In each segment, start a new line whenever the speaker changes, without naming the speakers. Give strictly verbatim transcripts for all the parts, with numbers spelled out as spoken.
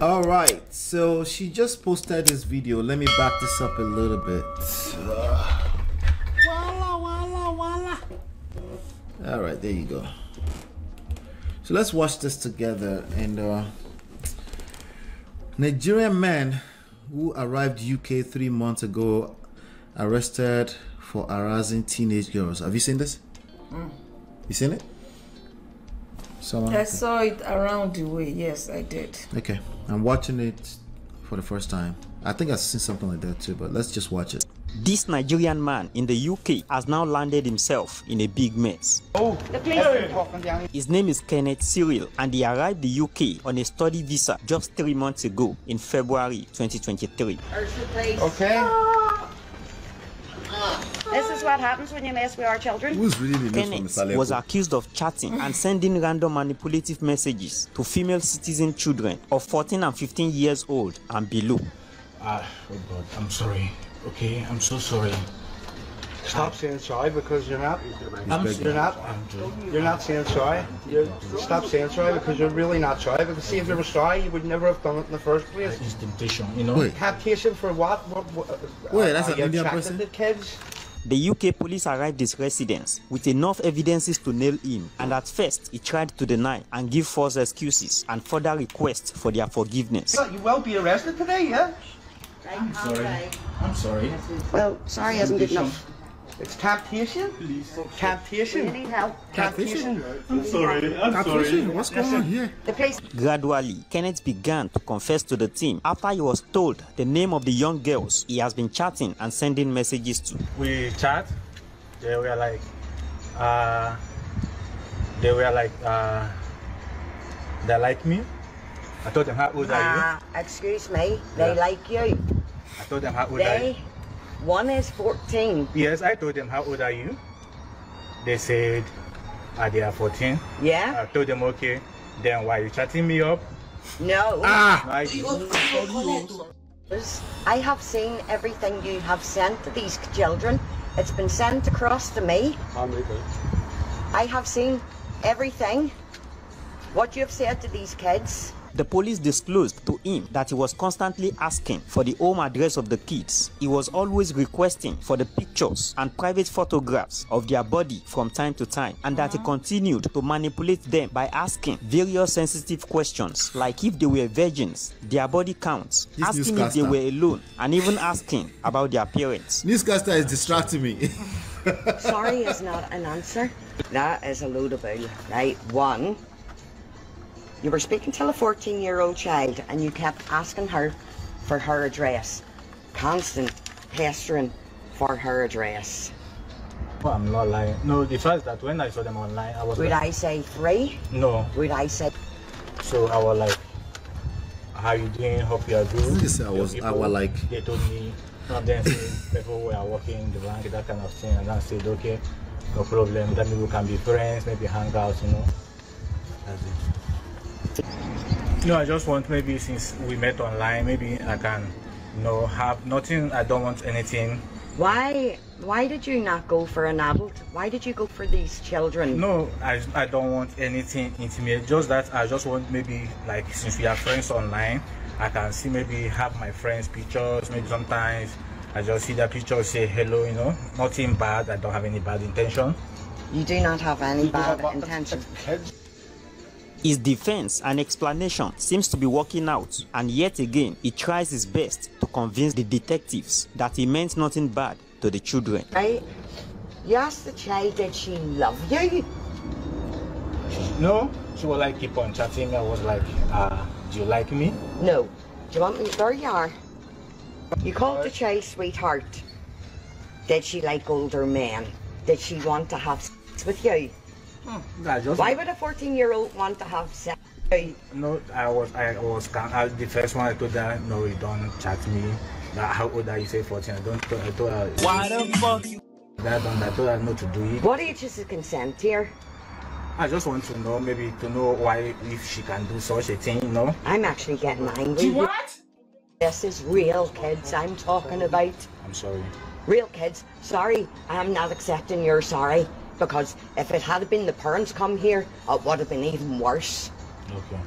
All right, so she just posted this video. Let me back this up a little bit. Uh, walla, walla, walla. All right, there you go. So let's watch this together. And uh, Nigerian man who arrived U K three months ago arrested for harassing teenage girls. Have you seen this? Mm. You seen it? Someone
I saw it around the way. Yes, I did.
Okay, I'm watching it for the first time. I think I've seen something like that too, but let's just watch it.
This Nigerian man in the U K has now landed himself in a big mess. Oh, the police. His name is Kenneth Cyril, and he arrived the U K on a study visa just three months ago in February twenty twenty-three.
Okay. This is what happens when you mess with our children.
Who's really the
Kenneth was accused of chatting and sending random manipulative messages to female citizen children of fourteen and fifteen years old and below.
Ah, oh God, I'm sorry. Okay, I'm so sorry.
Stop saying sorry because you're not.
I'm
you're not. You're not saying sorry. You're, stop saying sorry because you're really not sorry. Because see, if you were sorry, you would never have done it in the first place.
It's temptation, you know.
Wait. Temptation for what? what, what
Wait, that's an Indian person.
The kids.
The U K police arrived at his residence with enough evidences to nail him, and at first he tried to deny and give false excuses and further request for their forgiveness.
You will be arrested today, yeah?
I'm sorry. I'm sorry.
Well, sorry isn't good enough.
It's temptation. Please. Temptation.
You need help.
Temptation.
I'm sorry. I'm sorry.
What's going on here?
The police.
Gradually, Kenneth began to confess to the team after he was told the name of the young girls he has been chatting and sending messages to.
We chat. They were like, uh, they were like, uh, they like me. I told them, how old are you?
Uh, excuse me, they
Yeah.
like you.
I told them, how old are you?
They, one is fourteen.
Yes, I told them, how old are you? They said, ah, they are fourteen.
Yeah?
I told them, okay. Then why are you chatting me up?
No.
Ah!
No, I,
I have seen everything you have sent to these children. It's been sent across to me. I have seen everything. What you have said to these kids.
The police disclosed to him that he was constantly asking for the home address of the kids. He was always requesting for the pictures and private photographs of their body from time to time, and that he continued to manipulate them by asking various sensitive questions like if they were virgins, their body counts,
This
asking if they
newscaster.
were alone, and even asking about their parents.
Newscaster is distracting me.
Sorry is not an answer. That is a load of bull, right? One, you were speaking to a fourteen-year-old child and you kept asking her for her address. Constant pestering for her address.
well, I'm not lying. No, the fact that when I saw them online, I was
Would
like,
I say three?
no.
Would I say...
So I was like, how you doing? Hope you are good.
This I was, I was like,
They told me, some of them say, people who are working in the bank, that kind of thing, and I said, okay, no problem. That maybe we can be friends, maybe hang out, you know. That's it. No, I just want maybe since we met online, maybe I can, you know, have nothing. I don't want anything.
Why, why did you not go for an adult? Why did you go for these children?
No, I, I don't want anything intimate. Just that I just want maybe like since we are friends online, I can see maybe have my friends' pictures. Maybe sometimes I just see their pictures, say hello, you know, nothing bad. I don't have any bad intention.
You do not have any bad intention.
His defense and explanation seems to be working out, and yet again he tries his best to convince the detectives that he meant nothing bad to the children.
Right? You asked the child, did she love you?
No, she was like keep on chatting. I was like, uh, do you like me?
No. Do you want me? There you are. You called the child sweetheart. Did she like older men? Did she want to have sex with you?
Hmm, I just,
Why would a fourteen-year-old want to have sex with you?
No, I was, I was, I, the first one I told her, no, you don't chat me. That how old are you? Say fourteen. I don't. I told her.
Why the fuck you?
That I told her not to do it.
What age is the consent here?
I just want to know, maybe to know why if she can do such a thing, you know.
I'm actually getting angry.
What?
This is real kids I'm talking about.
I'm sorry.
Real kids. Sorry, I'm not accepting your sorry. Because if it had been the parents come here, it would have been even worse.
Okay.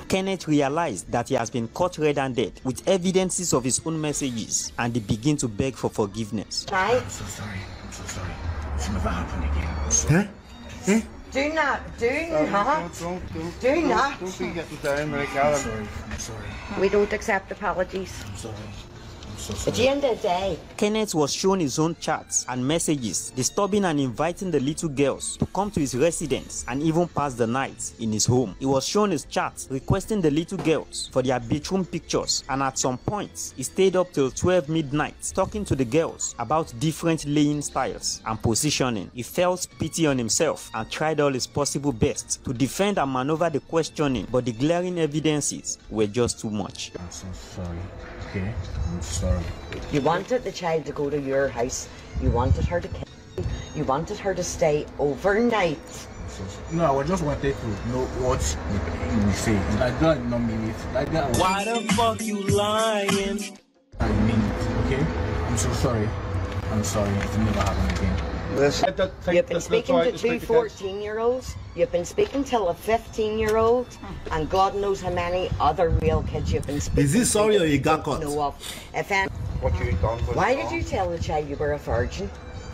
Kenneth realized that he has been caught red-handed with evidences of his own messages, and he began to beg for forgiveness.
Right?
I'm so sorry. I'm so sorry. It's never happen again.
Huh? Huh?
Do not, do
Uh,
not,
don't, don't, don't,
do
don't,
not.
Don't be getting down like
I'm
that.
sorry. I'm sorry.
We don't accept apologies.
I'm sorry. I'm so
At
sorry.
the end of the day,
Kenneth was shown his own chats and messages, disturbing and inviting the little girls to come to his residence and even pass the night in his home. He was shown his chats requesting the little girls for their bedroom pictures, and at some point, he stayed up till twelve midnight talking to the girls about different laying styles and positioning. He felt pity on himself and tried all his possible best to defend and maneuver the questioning, but the glaring evidences were just too much.
I'm so sorry. Okay? I'm sorry.
you wanted the child to go to your house. You wanted her to kill you. You wanted her to stay overnight.
I'm so sorry. No, I just wanted to know what you will say. Like that, not mean it. Like that. Was
Why the fuck you lying?
I mean it. Okay? I'm so sorry. I'm sorry. It will never happen again.
Listen,
You've been speaking to two fourteen-year-olds. You've been speaking to a fifteen-year-old, and God knows how many other real kids you've been speaking to.
Is he sorry or he got caught?
Know of. If any,
What you done was
why
wrong.
did you tell the child you were a virgin?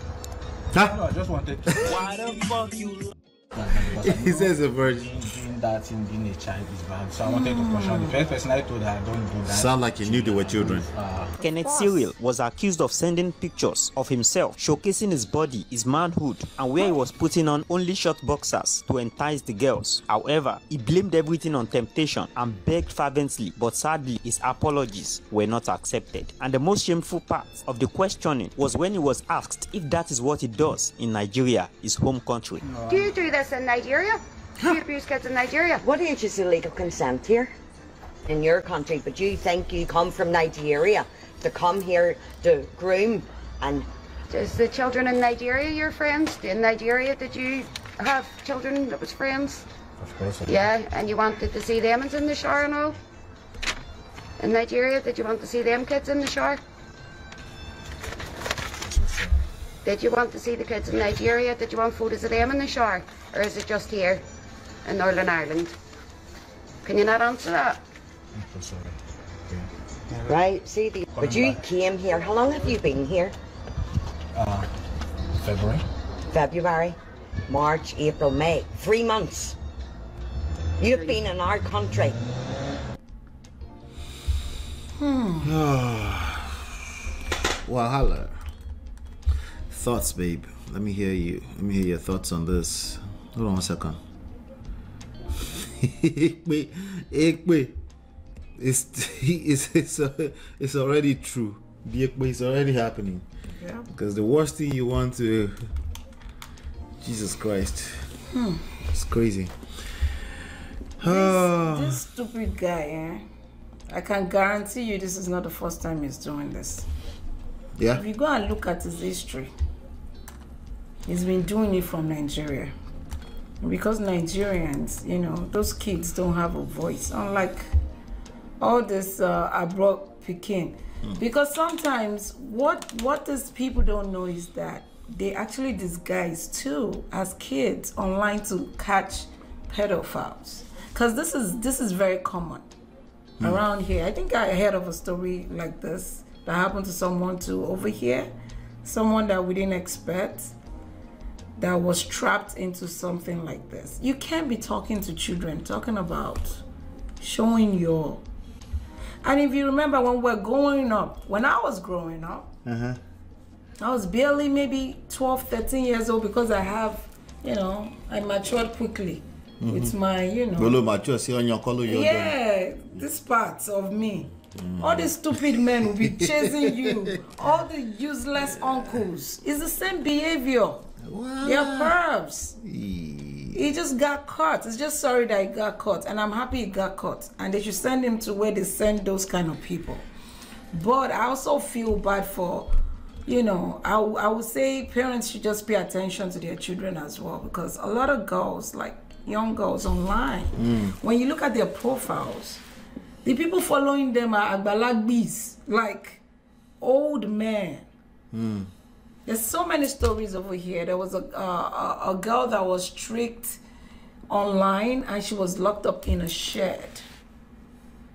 Huh?
No, I just wanted to.
Why the fuck you
He says a virgin.
Doing that in being a child is bad. So I wanted to question the first person I told her I don't do that.
Sound like you knew they were children.
Uh,
Kenneth Cyril was accused of sending pictures of himself showcasing his body, his manhood, and where he was putting on only short boxers to entice the girls. However, he blamed everything on temptation and begged fervently, but sadly his apologies were not accepted. And the most shameful part of the questioning was when he was asked if that is what he does in Nigeria, his home country.
Do you do this in Nigeria? Do you abuse kids in Nigeria?
What age is the legal consent here in your country? But you think you come from Nigeria to come here to groom and
Is the children in Nigeria your friends? In Nigeria, did you have children that was friends?
of course. I
Yeah, and you wanted to see them in the shower and all? In Nigeria, did you want to see them kids in the shower?
so sorry.
Did you want to see the kids in Nigeria? Did you want photos of them in the shower? Or is it just here in Northern Ireland? Can you not answer that?
I'm so sorry. Okay.
right? See the. But you came here. How long have you been here?
Uh, February.
February, March, April, May. Three months. You've been in our country.
Wahala. Thoughts, babe. Let me hear you. Let me hear your thoughts on this. Hold on one second. Ekpe, Ekpe. It's it's it's, uh, it's already true. The Ekpe is already happening.
Yeah.
Because the worst thing you want to, Jesus Christ,
Hmm.
it's crazy.
This, this stupid guy, eh? I can guarantee you this is not the first time he's doing this.
Yeah.
If you go and look at his history, he's been doing it from Nigeria. Because Nigerians, you know, those kids don't have a voice, unlike all this uh, abroad Peking. Mm. Because sometimes what what these people don't know is that they actually disguise too as kids online to catch pedophiles. Because this is this is very common mm. around here. I think I heard of a story like this that happened to someone too over here, someone that we didn't expect, that was trapped into something like this. You can't be talking to children, talking about showing your... And if you remember when we're growing up, when I was growing up,
uh-huh.
I was barely maybe twelve, thirteen years old because I have, you know, I matured quickly mm-hmm. with my, you know... Yeah, this part of me. Mm. All these stupid men will be chasing you. All the useless uncles. It's the same behavior. What? They're pervs. He just got caught. It's just sorry that he got caught. And I'm happy he got caught. And they should send him to where they send those kind of people. But I also feel bad for, you know, I, I would say parents should just pay attention to their children as well. Because a lot of girls, like young girls online, mm. when you look at their profiles, the people following them are agbalagbis, like old men. Mm. There's so many stories over here. There was a, uh, a a girl that was tricked online and she was locked up in a shed.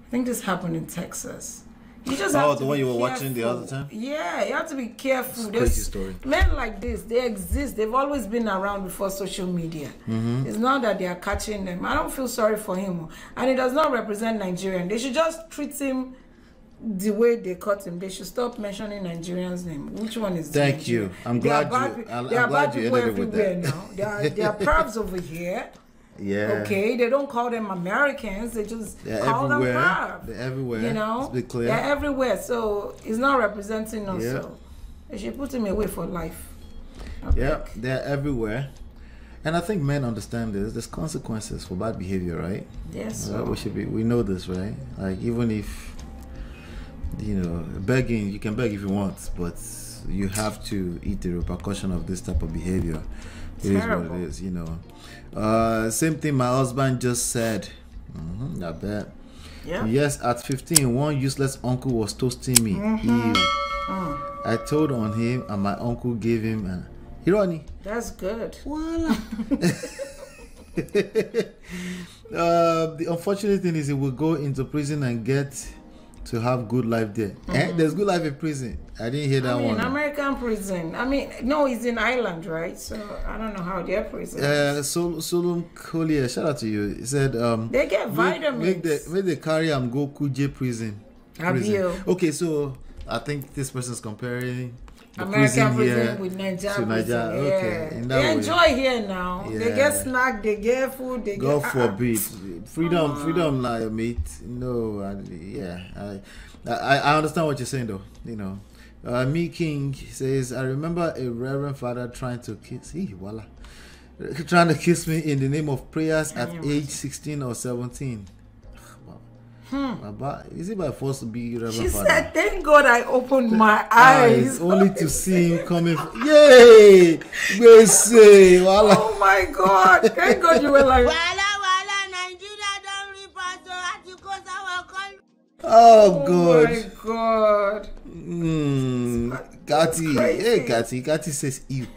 I think this happened in Texas. You just
oh,
have
the
to
one
be
you were
careful.
watching the other time?
Yeah, you have to be careful.
It's a crazy story.
Men like this, they exist. They've always been around before social media.
Mm-hmm.
It's not that they are catching them. I don't feel sorry for him. And it does not represent Nigerian. They should just treat him the way they caught him. They should stop mentioning Nigerians' name. Which one is
Thank
Nigeria?
you. I'm
There
glad
are
you.
bad,
I'm,
there
I'm
are
glad
bad
you
people
ended it with
everywhere
that.
now. There are, there are pervs over here.
Yeah.
Okay, they don't call them Americans. They just
They're
call
everywhere.
them perv.
They're everywhere.
You know,
Let's be clear.
they're everywhere. So it's not representing us.
Yeah.
So they should put him away for life. I
Yeah,
think.
they're everywhere. And I think men understand this. There's consequences for bad behavior, right?
Yes.
Uh, we should be. We know this, right? Like even if, you know, begging, you can beg if you want, but you have to eat the repercussion of this type of behavior. It is
Terrible.
what it is, you know. Uh, same thing my husband just said. Mm-hmm, I bet.
Yeah.
Yes, at fifteen, one useless uncle was toasting me.
Mm-hmm.
Ew.
Mm.
I told on him, and my uncle gave him an irony.
That's good.
Voila. uh, the unfortunate thing is he will go into prison and get to have good life there. Mm-hmm. Eh? There's good life in prison. I didn't hear that
I mean,
one.
American prison. I mean, no, he's in Ireland, right? So I don't know how their prison.
Uh, Sol- Solom Collier, shout out to you. He said, um,
They get vitamins.
Make, make, the, make the carry and go Kuje prison. prison.
Abio.
Okay, so I think this person's comparing the
American prison,
here
with Nigeria
to Nigeria.
prison.
Okay,
Yeah.
in that
They
way.
enjoy here now.
Yeah.
They get snack, they get food, they
God
get.
forbid. Freedom,
Uh-uh.
freedom, like mate. No, I, yeah, I, I, I understand what you're saying though. You know, uh, Me King says, I remember a reverend father trying to kiss. Hey, voila, trying to kiss me in the name of prayers at age sixteen or seventeen.
Hmm.
Baba, is it by force to be reverend
She
father?
said, "Thank God I opened my eyes."
eyes only to see him coming. F- Yay! We say, voila.
Oh my God! Thank God you were like.
Oh,
Oh
God.
my God!
Mm, Kati,
crazy.
hey Kati, Kati says you.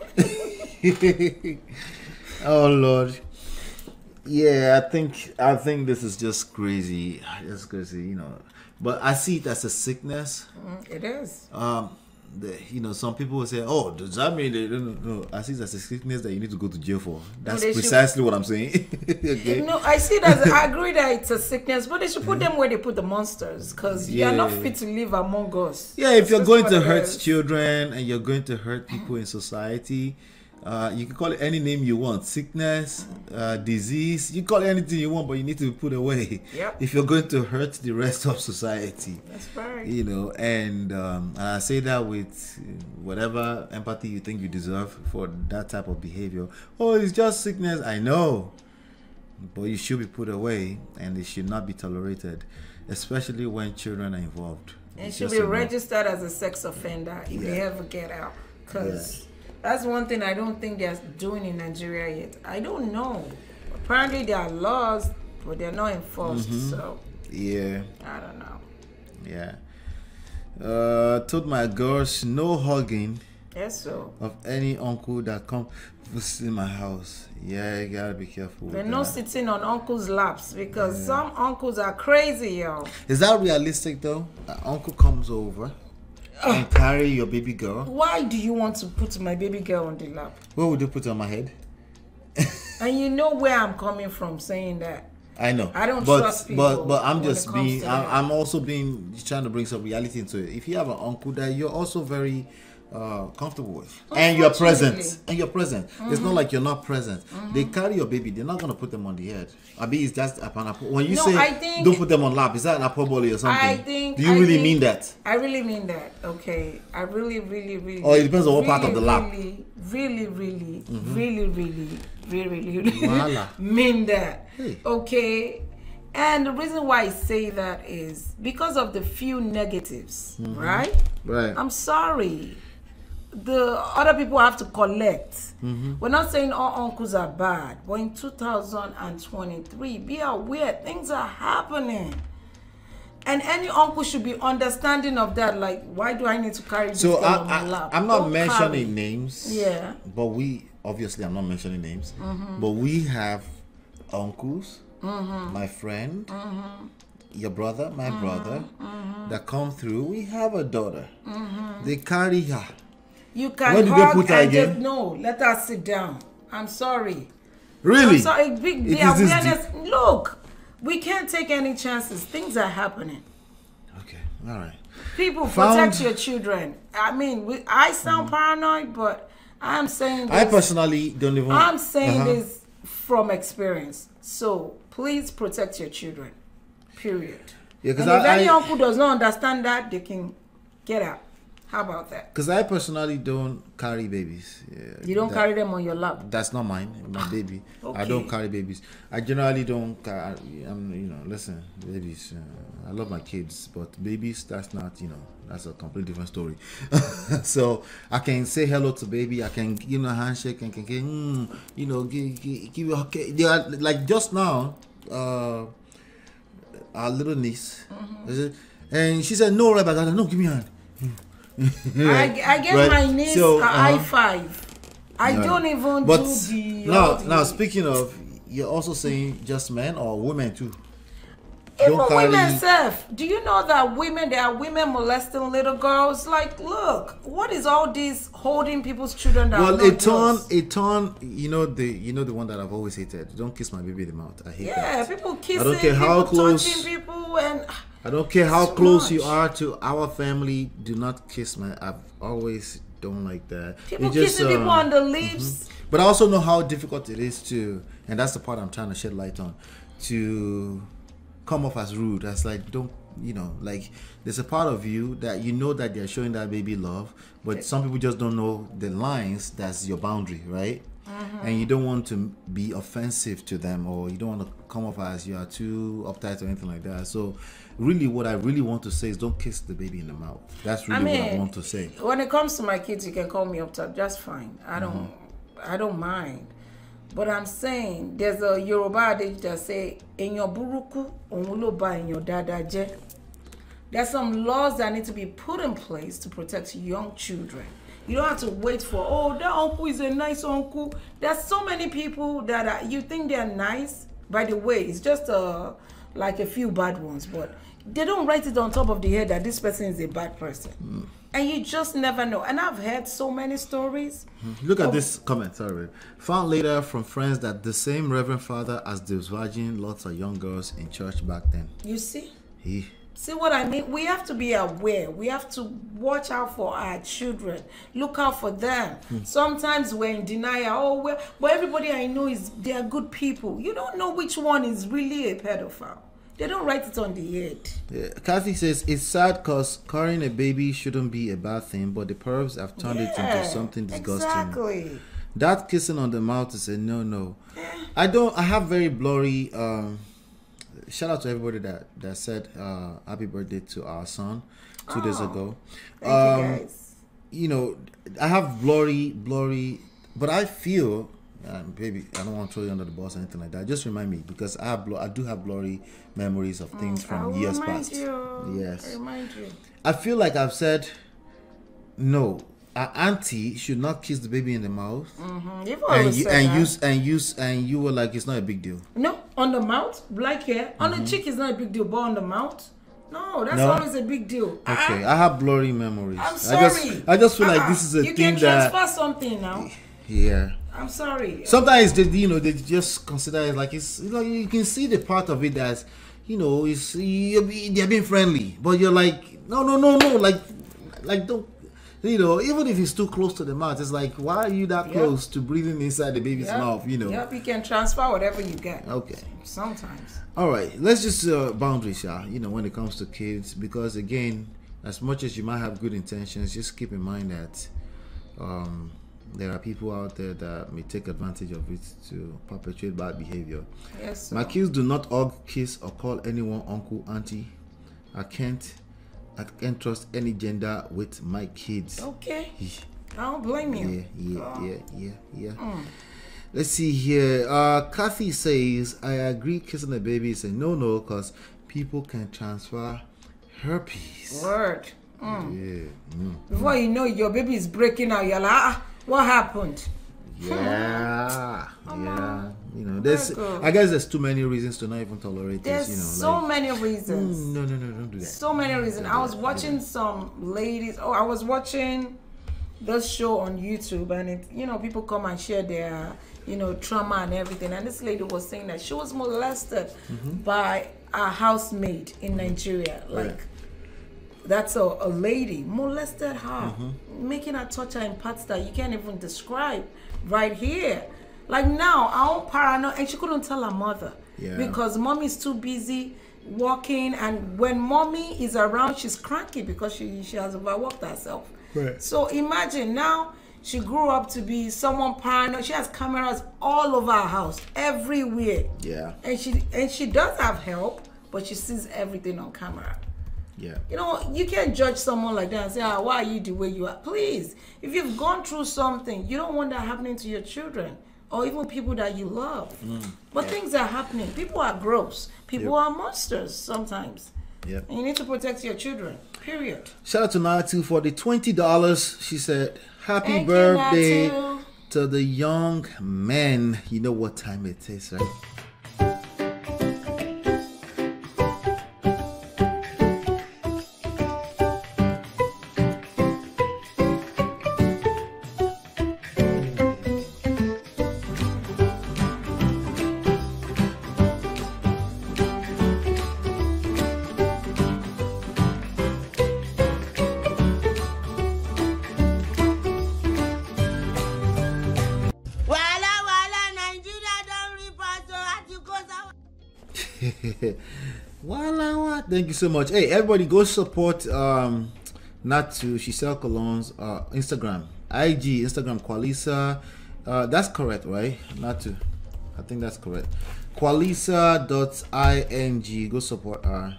Oh Lord, yeah, I think I think this is just crazy. It's crazy, you know. But I see it as a sickness.
Mm, it is.
Um, the, you know, some people will say, "Oh, does that mean they don't know?" I see it as a sickness that you need to go to jail for. That's
they should-
precisely what I'm saying. Okay.
No, I see that. I agree that it's a sickness, but they should put them where they put the monsters, because you are not
Yeah.
fit to live among us.
Yeah, if you're
That's
going
what
to
it
hurt
is.
children and you're going to hurt people in society, uh, you can call it any name you want. Sickness, uh, disease, you call it anything you want, but you need to be put away.
Yep.
If you're going to hurt the rest of society.
That's right.
You know, and, um, and I say that with whatever empathy you think you deserve for that type of behavior. Oh, it's just sickness. I know. But you should be put away, and it should not be tolerated, especially when children are involved.
It
It's
should
just
be
a no.
registered as a sex offender if they
Yeah.
ever get out. Because that's one thing I don't think they're doing in Nigeria yet. I don't know. Apparently there are laws, but they're not enforced.
Mhm.
So
Yeah,
I don't know.
yeah. Uh, told my girls no hugging
Yes, so
of any uncle that come visit my house. Yeah, you gotta be careful. with
they're not
that.
sitting on uncles' laps, because some uncles are crazy, yo.
Is that realistic though? An uncle comes over and carry your baby girl.
Why do you want to put my baby girl on the lap?
What would you put on my head?
And you know where I'm coming from saying that.
I know.
I don't
but,
trust people
But but I'm
when it
just
comes
being.
to
I'm,
that.
I'm also being trying to bring some reality into it. If you have an uncle that you're also very uh, comfortable with, and you're present,
Unfortunately.
and you're present, it's not like you're not present. They carry your baby. They're not gonna put them on the head. I mean, it's just upon upon- when you
No,
say
I think-
don't put them on lap. Is that an apobole or something?
I think.
Do you
I
really
think-
mean that?
I really mean that. Okay, I really, really, really.
Or it depends on what part of the lap.
Really, really, really, really, really, really, really,
Voila.
mean that.
Hey.
Okay, and the reason why I say that is because of the few negatives, right?
Right.
I'm sorry. The other people have to collect.
Mm-hmm.
We're not saying all uncles are bad, but in two thousand twenty-three, be aware things are happening. And any uncle should be understanding of that. Like, why do I need to carry this
So
thing
I,
on my
I,
lap?
I'm not
Don't
mentioning
carry.
names.
Yeah.
But we obviously I'm not mentioning names.
Mm-hmm.
But we have uncles,
Mm-hmm.
my friend,
Mm-hmm.
your brother, my
mm-hmm,
brother,
mm-hmm.
that come through. We have a daughter.
Mm-hmm.
They carry her.
You can
Where did
hug
they put her
and
again?
just no. Let her sit down. I'm sorry.
Really?
I'm sorry. Big,
It
the
is this
awareness. Look, we can't take any chances. Things are happening.
Okay, all right.
People,
Found...
protect your children. I mean, we, I sound mm-hmm. paranoid, but I'm saying this.
I personally don't even...
I'm saying
uh-huh.
this from experience. So, please protect your children. Period.
Yeah,
and
I,
if any
I,
uncle does not understand that, they can get out. How about that?
Because I personally don't carry babies. Yeah,
you don't
that,
carry them on your lap?
That's not mine, my baby.
Okay.
I don't carry babies. I generally don't, I, I'm, you know, listen, babies, uh, I love my kids, but babies, that's not, you know, that's a completely different story. So I can say hello to baby, I can give them a handshake, and can, can mm, you know, give, give, give you a, they are, like just now, uh, our little niece, mm-hmm. and she said, no, Rebecca, no, give me a hand.
I, I get right. my niece so, a uh-huh. high five. I yeah. don't even
but
do the...
Now,
the,
now, speaking of, you're also saying just men or women too?
Even don't women, carry... self. Do you know that women, there are women molesting little girls? Like, look, what is all this holding people's children down?
Well, a ton, a ton, you know the, you know the one that I've always hated. Don't kiss my baby in the mouth. I hate
yeah,
that.
Yeah, people kissing,
I don't care how close,
touching people and...
I don't care how
so
close
much.
you are to our family. Do not kiss my. I've always don't like that.
People
it just,
kissing
um,
people on the lips.
Mm-hmm. But I also know how difficult it is to, and that's the part I'm trying to shed light on, to come off as rude. That's like, don't, you know, like there's a part of you that you know that they're showing that baby love, but okay. some people just don't know the lines. That's your boundary, right? Mm-hmm. And you don't want to be offensive to them, or you don't want to come off as you are too uptight or anything like that. So really what I really want to say is don't kiss the baby in the mouth. That's really I mean, what I want to say.
When it comes to my kids, you can call me uptight, just fine. I don't mm-hmm. I don't mind. But I'm saying there's a Yoruba adage that say in your buruku onwuloba in your dada je. There's some laws that need to be put in place to protect young children. You don't have to wait for, oh, that uncle is a nice uncle. There's so many people that are, you think they're nice. By the way, it's just uh, like a few bad ones, but they don't write it on top of the head that this person is a bad person. Mm. And you just never know. And I've heard so many stories.
Mm. Look at of, this comment, sorry. Found later from friends that the same Reverend Father as the virgin lots of young girls in church back then.
You see?
He...
See what I mean? We have to be aware. We have to watch out for our children. Look out for them. Hmm. Sometimes we're in denial. Oh, well, but everybody I know is they are good people. You don't know which one is really a pedophile. They don't write it on the head. Yeah.
Kathy says it's sad because carrying a baby shouldn't be a bad thing, but the pervs have turned yeah, it into something disgusting. Exactly. That kissing on the mouth is a no-no. Yeah. I don't. I have very blurry. Um, Shout out to everybody that, that said uh, happy birthday to our son two oh, days ago.
Thank
um,
you guys.
You know, I have blurry, blurry, but I feel, uh, baby, I don't want to throw you under the bus or anything like that. Just remind me because I have, I do have blurry memories of things mm, from years
remind
past.
You.
Yes.
I remind you.
I feel like I've said no. Our auntie should not kiss the baby in the mouth,
mm-hmm.
and you and use and use and you were like it's not a big deal.
No, on the mouth, black hair, mm-hmm. on the cheek is not a big deal, but on the mouth, no, that's no? always a big deal.
Okay, I, I have blurry memories.
I'm sorry.
I just, I just feel uh-uh. like this is a
you
thing
can
that
transfer something now.
Yeah.
I'm sorry.
Sometimes they, you know, they just consider it like it's like you can see the part of it as, you know, it's they're being friendly, but you're like, no, no, no, no, like, like don't. You know, even if it's too close to the mouth, it's like, why are you that yep. close to breathing inside the baby's
yep.
mouth? You know.
Yep, you can transfer whatever you get.
Okay.
Sometimes.
All right, let's just uh, boundaries, yeah. You know, when it comes to kids, because again, as much as you might have good intentions, just keep in mind that um, there are people out there that may take advantage of it to perpetuate bad behavior.
Yes. Sir.
My kids do not hug, kiss, or call anyone uncle, auntie. I can't. I can't trust any gender with my kids.
Okay. I don't blame you.
Yeah, yeah, oh. yeah, yeah, yeah. Mm. Let's see here. Uh, Kathy says, I agree kissing a baby is a no-no because people can transfer herpes.
Word. Mm.
Yeah. Mm.
Before you know, your baby is breaking out. You're like, ah, what happened?
Yeah, yeah. You know, there's. I guess there's too many reasons to not even tolerate
there's
this. You know,
so
like,
many reasons.
Mm, no, no, no, don't do that.
So many reasons. I was watching some ladies. Oh, I was watching this show on YouTube, and it, you know, people come and share their, you know, trauma and everything. And this lady was saying that she was molested mm-hmm. by a housemaid in Nigeria, like. Right. That's a, a lady molested her, mm-hmm. making her touch her in parts that you can't even describe right here. Like now, our own paranoid, and she couldn't tell her mother yeah. because mommy's too busy working, and when mommy is around, she's cranky because she, she has overworked herself. Right. So imagine now, she grew up to be someone paranoid. She has cameras all over her house, everywhere. Yeah. And she and she does have help, but she sees everything on camera. Yeah. You know, you can't judge someone like that and say, ah, why are you the way you are? Please, if you've gone through something, you don't want that happening to your children or even people that you love. Mm. But yeah. things are happening. People are gross. People yep. are monsters sometimes. Yep. And you need to protect your children, period.
Shout out to Natu for the twenty dollars. She said, happy Thank birthday you, to the young men. You know what time it is, right? Thank you so much. Hey, everybody, go support um Natu. She sells colognes. Uh, Instagram, I G, Instagram, Qualisa. Uh, that's correct, right? Natu, I think that's correct. Qualisa dot ing. Go support her.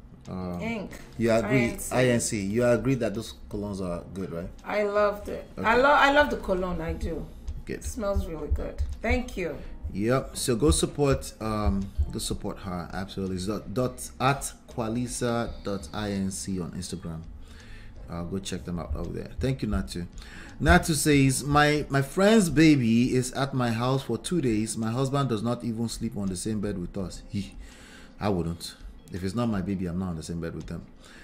Um, Inc. You agree? I N C. You agree that those colognes are good, right?
I loved it. Okay. I love. I love the cologne. I do. Good. It smells really good. Thank you.
Yep. So go support um go support her. Absolutely. It's dot, dot at qualisa dot inc on Instagram. Uh, go check them out over there. Thank you, Natu. Natu says, my my friend's baby is at my house for two days. My husband does not even sleep on the same bed with us. He, I wouldn't. If it's not my baby, I'm not on the same bed with them.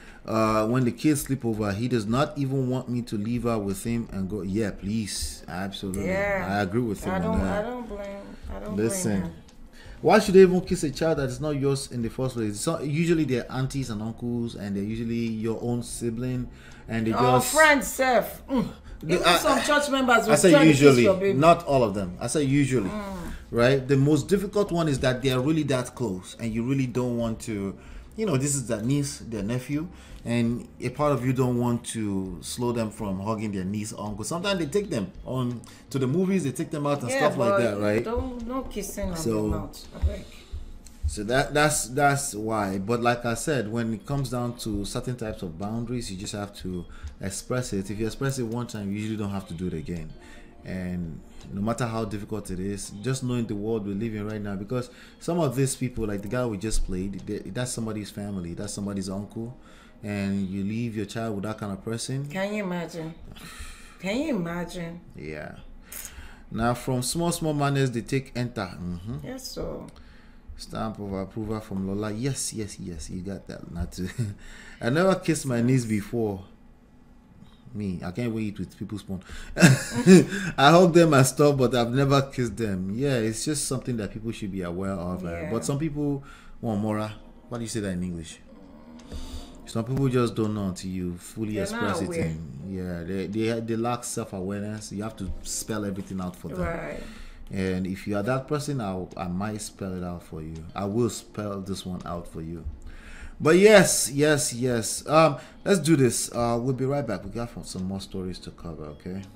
Uh, when the kids sleep over, he does not even want me to leave her with him and go. Yeah, please, absolutely. Yeah, I agree with him.
I don't.
On that.
I don't blame. I don't
Listen,
blame him.
Why should they even kiss a child that is not yours in the first place? So usually they're aunties and uncles, and they're usually your own sibling, and they
oh,
just
friends, Seth. Mm. Even I, some church members.
I say usually, not all of them. I say usually, mm. right? The most difficult one is that they are really that close, and you really don't want to. You know, this is their niece, their nephew, and a part of you don't want to slow them from hugging their niece or uncle. Sometimes they take them on to the movies, they take them out and yeah, stuff like that, right?
Don't no kissing on
so,
the mouth. I
so that that's that's why. But like I said, when it comes down to certain types of boundaries, you just have to express it. If you express it one time, you usually don't have to do it again. And no matter how difficult it is, just knowing the world we live in right now, because some of these people, like the guy we just played, they, that's somebody's family, that's somebody's uncle, and you leave your child with that kind of person.
Can you imagine? Can you imagine?
Yeah. Now, from small, small manners, they take enter. Mm-hmm.
Yes, so.
Stamp of approval from Lola. Yes, yes, yes, you got that. Not to. I never kissed my niece before. Me, I can't wait with people's phone. I hug them and stuff, but I've never kissed them. Yeah, it's just something that people should be aware of. Yeah. Uh, but some people want Mora. What do you say that in English? Some people just don't know until you fully They're express it. In, yeah, they, they they lack self-awareness. You have to spell everything out for them. Right. And if you are that person, I I might spell it out for you. I will spell this one out for you. But yes, yes, yes. Um, let's do this. Uh, we'll be right back. We got some more stories to cover, okay?